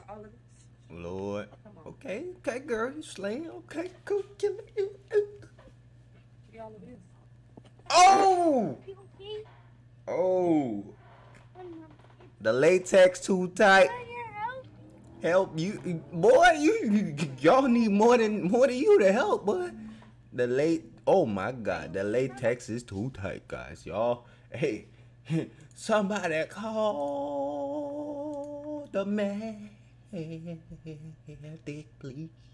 All of this. Lord. Come on. Okay, okay, girl, you slaying. Okay, cool, killer. Give me all of this. Oh! You okay? Oh! Mom, The latex too tight. want your help? Help you, boy. Y'all need more than you to help, boy. The late. Oh my God, the latex is too tight, guys. Y'all, hey, somebody call the medic, please.